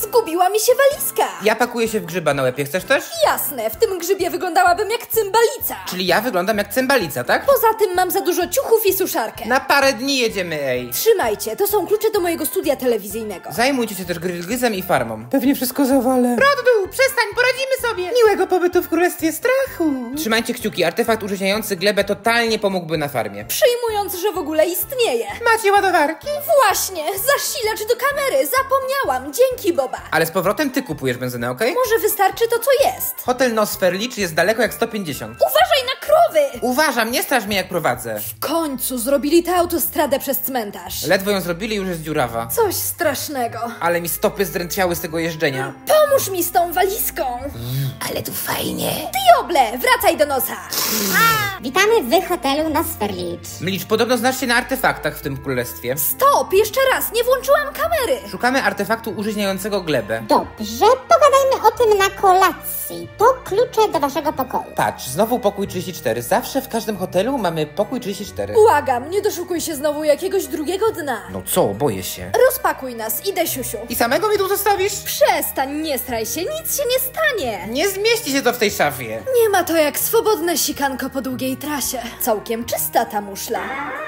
Zgubiła mi się walizka. Ja pakuję się w grzyba na łepie, chcesz też? Jasne, w tym grzybie wyglądałabym jak cymbalica. Czyli ja wyglądam jak cymbalica, tak? Poza tym mam za dużo ciuchów i suszarkę. Na parę dni jedziemy, ej. Trzymajcie, to są klucze do mojego studia telewizyjnego. Zajmujcie się też grillgryzem i farmą. Pewnie wszystko zawalę. Roddu, przestań, poradzimy sobie. Miłego pobytu w Królestwie Strachu. Trzymajcie kciuki, artefakt użyźniający glebę totalnie pomógłby na farmie. Przyjmując, że w ogóle istnieje. Macie ładowarki? Właśnie, zasilacz do kamery, zapomniałam, dzięki Boba. Ale z powrotem ty kupujesz benzynę, okej? Może wystarczy to, co jest. Hotel Nosferlicz jest daleko jak 150. Uważaj na krowy! Uważam, nie straż mnie jak prowadzę. W końcu zrobili tę autostradę przez cmentarz. Ledwo ją zrobili, już jest dziurawa. Coś strasznego. Ale mi stopy zdrętwiały z tego jeżdżenia. Pomóż mi z tą walizką. Ale tu fajnie. Dioble, wracaj do nosa. Witamy w hotelu Nosferlicz. Mlicz, podobno znasz się na artefaktach w tym królestwie. Stop, jeszcze raz, nie włączyłam kamery. Szukamy artefaktu użyźniającego glebę. Dobrze, pogadajmy o tym na kolacji. To klucze do waszego pokoju. Patrz, znowu pokój 34. Zawsze w każdym hotelu mamy pokój 34. Błagam, nie doszukuj się znowu jakiegoś drugiego dna. No co, boję się. Rozpakuj nas, idę, siusiu. I samego mi tu zostawisz? Przestań, nie straj się, nic się nie stanie. Nie zmieści się to w tej szafie. Nie ma to jak swobodne sikanko po długiej trasie. Całkiem czysta ta muszla.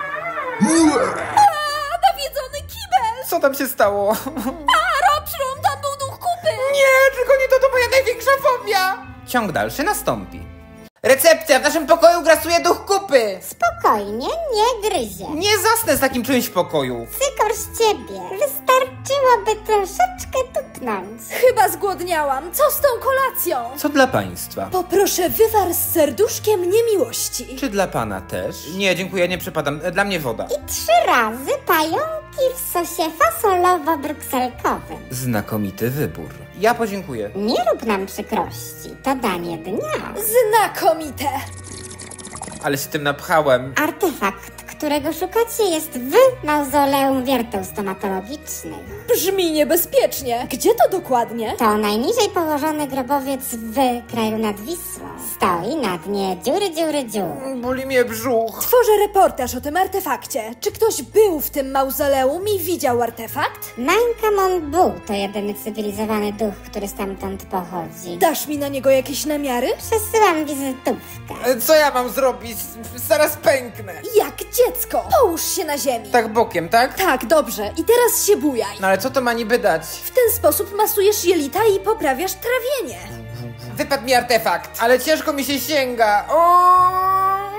Nawiedzony kibel! Co tam się stało? Robszrum, tam był duch kupy! Nie, tylko nie to moja największa fobia. Ciąg dalszy nastąpi. Recepcja, w naszym pokoju grasuje duch kupy. Spokojnie, nie gryzie. Nie zasnę z takim czymś w pokoju. Cykor z ciebie. Wystarczyłoby troszeczkę tupnąć. Chyba zgłodniałam. Co z tą kolacją? Co dla państwa? Poproszę wywar z serduszkiem niemiłości. Czy dla pana też? Nie, dziękuję, nie przepadam. Dla mnie woda. I 3 razy pająki w sosie fasolowo-brukselkowym. Znakomity wybór. Ja podziękuję. Nie rób nam przykrości, to danie dnia. Znakomite! Ale się tym napchałem. Artefakt, którego szukacie, jest w mauzoleum wierteł stomatologicznych. Brzmi niebezpiecznie. Gdzie to dokładnie? To najniżej położony grobowiec w kraju nad Wisłą. Stoi na dnie dziury. Boli mnie brzuch. Tworzę reportaż o tym artefakcie. Czy ktoś był w tym mauzoleum i widział artefakt? Mankamon Bu to jedyny cywilizowany duch, który stamtąd pochodzi. Dasz mi na niego jakieś namiary? Przesyłam wizytówkę. Co ja mam zrobić? Zaraz pęknę. Jak dziecko. Połóż się na ziemi. Tak bokiem, tak? Tak, dobrze. I teraz się bujaj. No ale co to ma niby dać? W ten sposób masujesz jelita i poprawiasz trawienie. Wypadł mi artefakt, ale ciężko mi się sięga. O!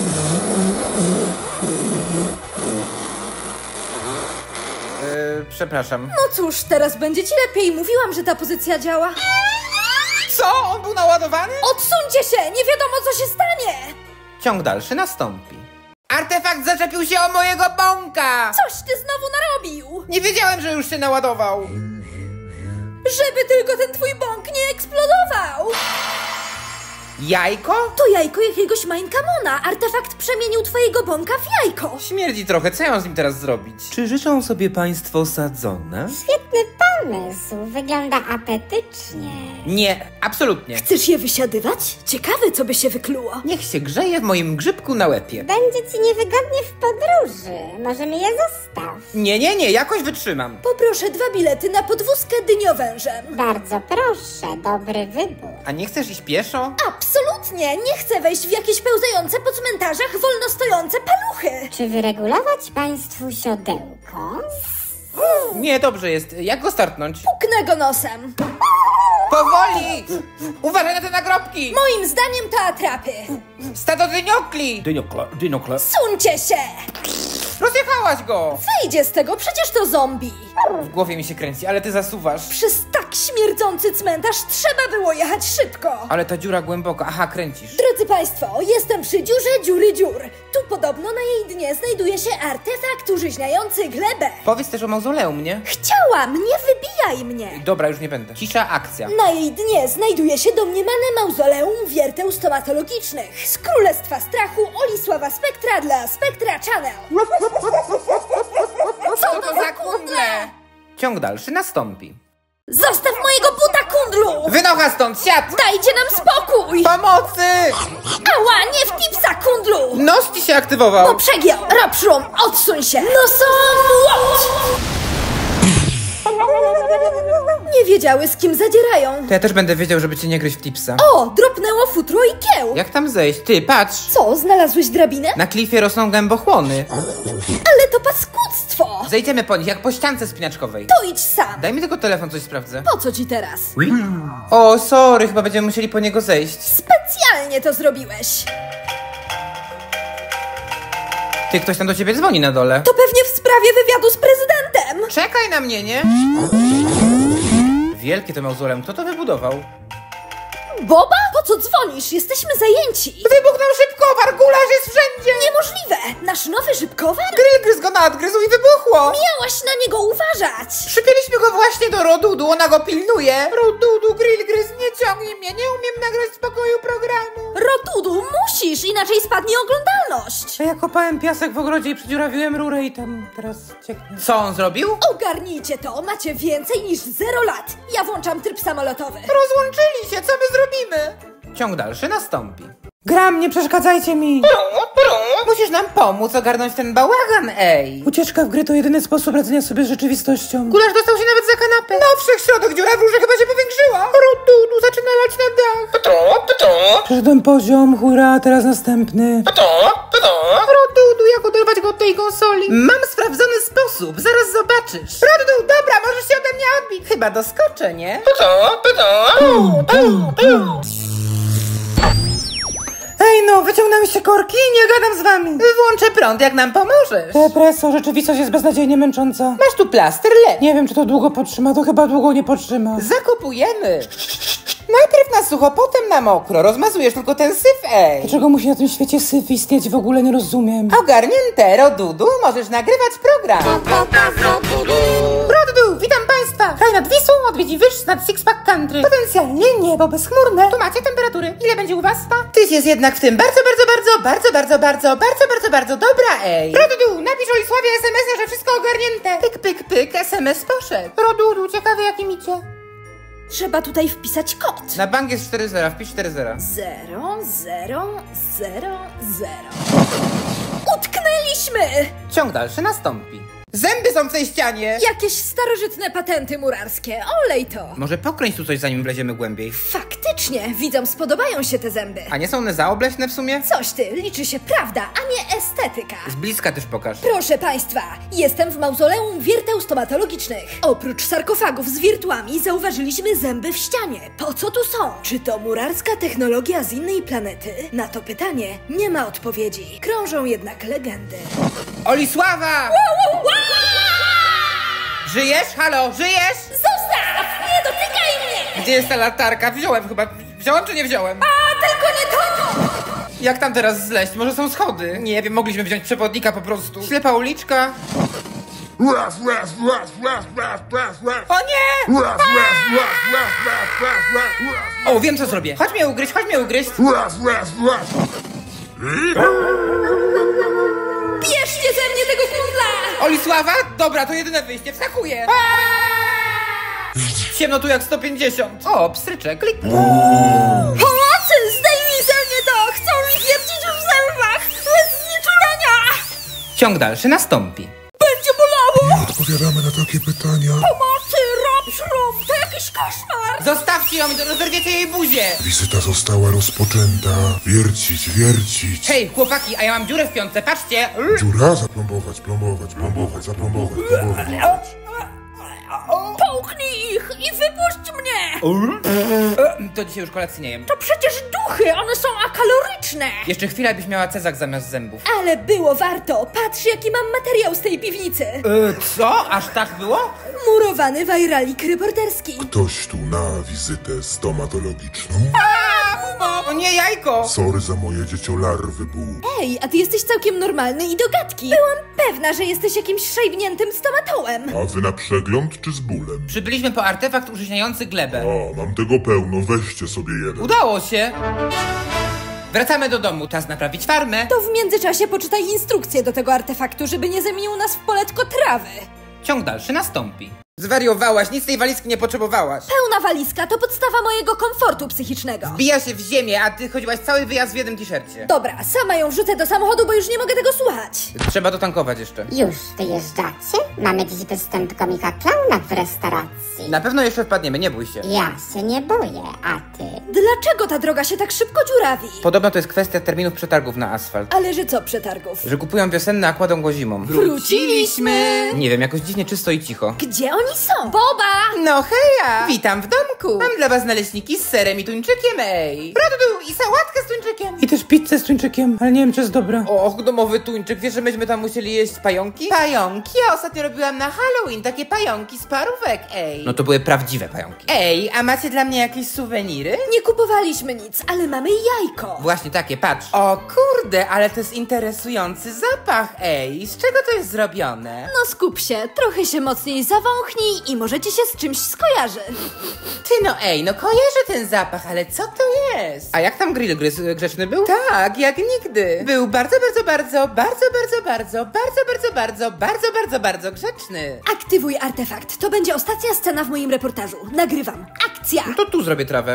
Przepraszam. No cóż, teraz będzie ci lepiej. Mówiłam, że ta pozycja działa. Co? On był naładowany? Odsuńcie się! Nie wiadomo, co się stanie! Ciąg dalszy nastąpi. Artefakt zaczepił się o mojego bąka! Coś ty znowu narobił! Nie wiedziałem, że już się naładował. Żeby tylko ten twój bąk nie eksplodował! Jajko? To jajko jakiegoś Mankamona. Artefakt przemienił twojego bąka w jajko. Śmierdzi trochę, co ja mam z nim teraz zrobić? Czy życzą sobie państwo sadzone? Świetny pomysł, wygląda apetycznie. Nie, absolutnie. Chcesz je wysiadywać? Ciekawe, co by się wykluło. Niech się grzeje w moim grzybku na łepie. Będzie ci niewygodnie w podróży, może mi je zostaw. Nie, jakoś wytrzymam. Poproszę 2 bilety na podwózkę dyniowężem. Bardzo proszę, dobry wybór. A nie chcesz iść pieszo? Absolutnie! Nie chcę wejść w jakieś pełzające po cmentarzach wolno stojące paluchy. Czy wyregulować państwu siodełko? Nie, dobrze jest. Jak go startnąć? Puknę go nosem. Powoli! Uważaj na te nagrobki! Moim zdaniem to atrapy. Stado dyniokli! Dynokle. Suńcie się! Rozjechałaś go! Wyjdzie z tego, przecież to zombie. W głowie mi się kręci, ale ty zasuwasz. Przez tak śmierdzący cmentarz trzeba było jechać szybko. Ale ta dziura głęboka. Aha, kręcisz. Drodzy Państwo, jestem przy dziurze dziury dziur. Tu podobno na jej dnie znajduje się artefakt użyźniający glebę. Powiedz też o mauzoleum, nie? Chciałam, nie wybijaj mnie. Dobra, już nie będę. Cisza, akcja. Na jej dnie znajduje się domniemane mauzoleum wierteł stomatologicznych z Królestwa Strachu Olisława Spektra dla Spektra Channel. Co to za kundle? Ciąg dalszy nastąpi. Zostaw mojego buta, kundlu! Wynocha stąd, siad! Dajcie nam spokój! Pomocy! Ała, nie w tipsa, kundlu! Nos ci się aktywował. No przegiął! Robszrum, odsuń się! No są łot! Nie wiedziały, z kim zadzierają. To ja też będę wiedział, żeby cię nie gryźć w tipsa. O, dropnęło futro i kieł. Jak tam zejść? Ty, patrz! Co, znalazłeś drabinę? Na klifie rosną gębochłony. Ale to paskudztwo. Zejdziemy po nich, jak po ściance spinaczkowej. To idź sam. Daj mi tylko telefon, coś sprawdzę. Po co ci teraz? O, sorry, chyba będziemy musieli po niego zejść. Specjalnie to zrobiłeś. Ty, ktoś tam do ciebie dzwoni na dole. To pewnie w sprawie wywiadu z prezydentem. Czekaj na mnie, nie? Wielkie to mauzoleum. Kto to wybudował? Boba? Po co dzwonisz? Jesteśmy zajęci. Wybuchnął szybkowar, gularz jest wszędzie! Niemożliwe. Nasz nowy szybkowar? Grill go nadgryzł i wybuchło! Miałaś na niego uważać. Przypięliśmy go właśnie do Rodudu, ona go pilnuje. Rodudu, Grill nie ciągnie mnie, nie umiem nagrać w spokoju programu. Rodudu, musisz, inaczej spadnie oglądalność. A ja kopałem piasek w ogrodzie i przedziurawiłem rurę i tam teraz cieknie. Co on zrobił? Ogarnijcie to, macie więcej niż 0 lat. Ja włączam tryb samolotowy. Rozłączyli się, co my zrobimy? Ciąg dalszy nastąpi. Gram, nie przeszkadzajcie mi! Musisz nam pomóc ogarnąć ten bałagan, ej! Ucieczka w gry to jedyny sposób radzenia sobie z rzeczywistością. Gulasz dostał się nawet za kanapę. No, wszechśrodek, dziura w rurze chyba się powiększyła. Rodudu, zaczyna lać na dach. Przeszedłem poziom, hurra, teraz następny. Rodudu, jak oderwać go od tej konsoli? Mam sprawdzony sposób, zaraz zobaczysz. Rodudu, dobra, możesz się ode mnie odbić. Chyba doskoczę, nie? Ej no, wyciągnęłyście korki? Nie gadam z wami. Włączę prąd, jak nam pomożesz. Depreso, rzeczywistość jest beznadziejnie męcząca. Masz tu plaster, leć. Nie wiem, czy to długo potrzyma, to chyba długo nie potrzyma. Zakupujemy. Najpierw na sucho, potem na mokro. Rozmazujesz tylko ten syf, ej. Dlaczego musi na tym świecie syf istnieć? W ogóle nie rozumiem. Ogarnięte, Rodudu, możesz nagrywać program. Rodudu, witam państwa. Kraj nad Wisłą odwiedzi wyż nad Sixpack Country. Potencjalnie niebo bezchmurne. Tu macie temperatury. Ile będzie u was? Tyś jest jednak w tym bardzo dobra, ej. Rodudu, napisz Olisławie SMS-a, że wszystko ogarnięte. Pyk, pyk, pyk, SMS poszedł. Rodudu, ciekawe jakim idzie. Trzeba tutaj wpisać kod. Na bank jest 4-0, wpisz 4-0. 0, 0, 0, 0. Utknęliśmy! Ciąg dalszy nastąpi. Zęby są w tej ścianie! Jakieś starożytne patenty murarskie. Olej to. Może pokręć tu coś, zanim wleziemy głębiej. Faktycznie, widzom spodobają się te zęby. A nie są one zaobleśne w sumie? Coś ty, liczy się prawda, a nie estetyka. Z bliska też pokaż. Proszę państwa, jestem w mauzoleum wierteł stomatologicznych. Oprócz sarkofagów z wirtuami zauważyliśmy zęby w ścianie. Po co tu są? Czy to murarska technologia z innej planety? Na to pytanie nie ma odpowiedzi. Krążą jednak legendy. Olisława! Żyjesz? Halo, żyjesz? Zostaw! Nie dotykaj mnie! Gdzie jest ta latarka? Wziąłem chyba. Wziąłem czy nie wziąłem? A, tylko nie to! Jak tam teraz zleść? Może są schody? Nie wiem, mogliśmy wziąć przewodnika po prostu. Ślepa uliczka. O nie! O, wiem co zrobię. Chodź mnie ugryźć, chodź mnie ugryźć. Bierzcie ze mnie tego kundla! Olisława? Dobra, to jedyne wyjście, wskakuję. Ciemno tu jak 150. O, pstryczek, klik. Pomocy! Zdejmij ze mnie to! Chcą mi wiercić w zębach! Bez znieczulenia! Ciąg dalszy nastąpi. Będzie bolało! Odpowiadamy na takie pytania. Pomocy! Rob, szrub! To jakiś koszmar! Zostawcie ją, rozerwiecie jej buzię. Wizyta została rozpoczęta. Wiercić, wiercić. Hej, chłopaki, a ja mam dziurę w piątce, patrzcie. Dziura zaplombować, plombować, plombować, zaplombować, plombować. Połknij ich i wypuść mnie! To dzisiaj już kolacji nie jem. To przecież duchy! One są akaloryczne! Jeszcze chwilę byś miała cezak zamiast zębów. Ale było warto! Patrz, jaki mam materiał z tej piwnicy! Co? Aż tak było? Murowany wajralik reporterski. Ktoś tu na wizytę stomatologiczną? O nie, jajko! Sorry za moje dzieciolarwy ból. Ej, a ty jesteś całkiem normalny i do gadki. Byłam pewna, że jesteś jakimś szajbniętym stomatołem. A wy na przegląd czy z bólem? Przybyliśmy po artefakt użyźniający glebę. A, mam tego pełno, weźcie sobie jeden. Udało się! Wracamy do domu, czas naprawić farmę. To w międzyczasie poczytaj instrukcję do tego artefaktu, żeby nie zamienił nas w poletko trawy. Ciąg dalszy nastąpi. Zwariowałaś, nic tej walizki nie potrzebowałaś. Pełna walizka to podstawa mojego komfortu psychicznego. Wbija się w ziemię, a ty chodziłaś cały wyjazd w jednym t-shircie. Dobra, sama ją wrzucę do samochodu, bo już nie mogę tego słuchać. Trzeba dotankować jeszcze. Już wyjeżdżacie? Mamy dziś występ komika klauna w restauracji. Na pewno jeszcze wpadniemy, nie bój się. Ja się nie boję, a ty? Dlaczego ta droga się tak szybko dziurawi? Podobno to jest kwestia terminów przetargów na asfalt. Ale że co przetargów? Że kupują wiosenne, a kładą go zimą. Wróciliśmy! Nie wiem, jakoś dziwnie czysto i cicho. Gdzie oni są? Boba! No heja! Witam w domku! Mam dla was naleśniki z serem i tuńczykiem, ej! Rodu i sałatkę z tuńczykiem! I też pizzę z tuńczykiem, ale nie wiem, czy jest dobra. Och, domowy tuńczyk, wiesz, że myśmy tam musieli jeść pająki? Pająki? Ja ostatnio robiłam na Halloween takie pająki z parówek, ej! No to były prawdziwe pająki. Ej, a macie dla mnie jakieś suweniry? Nie kupowaliśmy nic, ale mamy jajko. Właśnie takie, patrz. O kurde, ale to jest interesujący zapach, ej! Z czego to jest zrobione? No skup się, trochę się mocniej zawąchnij i możecie się z czymś skojarzy. Ty no ej, no kojarzę ten zapach, ale co to jest? A jak tam grill grzeczny był? Tak, jak nigdy. Był bardzo grzeczny. Aktywuj artefakt, to będzie ostatnia scena w moim reportażu. Nagrywam. Akcja! To tu zrobię trawę.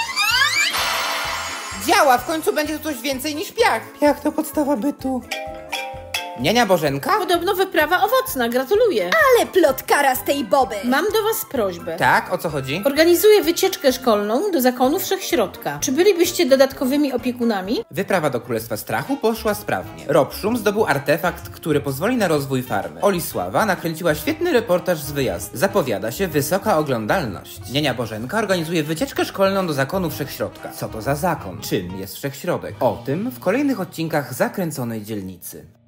Działa, w końcu będzie to coś więcej niż piach. Jak to podstawa bytu? Niania Bożenka? Podobno wyprawa owocna, gratuluję. Ale plotkara z tej Boby. Mam do was prośbę. Tak, o co chodzi? Organizuję wycieczkę szkolną do zakonu Wszechśrodka. Czy bylibyście dodatkowymi opiekunami? Wyprawa do Królestwa Strachu poszła sprawnie. Robszum zdobył artefakt, który pozwoli na rozwój farmy. Olisława nakręciła świetny reportaż z wyjazdu. Zapowiada się wysoka oglądalność. Nienia Bożenka organizuje wycieczkę szkolną do zakonu Wszechśrodka. Co to za zakon? Czym jest Wszechśrodek? O tym w kolejnych odcinkach Zakręconej Dzielnicy.